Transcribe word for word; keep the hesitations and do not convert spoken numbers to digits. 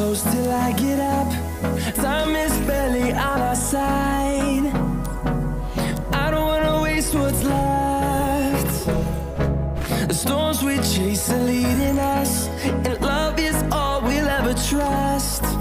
close till I get up. Time is barely on our side. I don't wanna waste what's left. The storms we chase are leading us, and love is all we'll ever trust.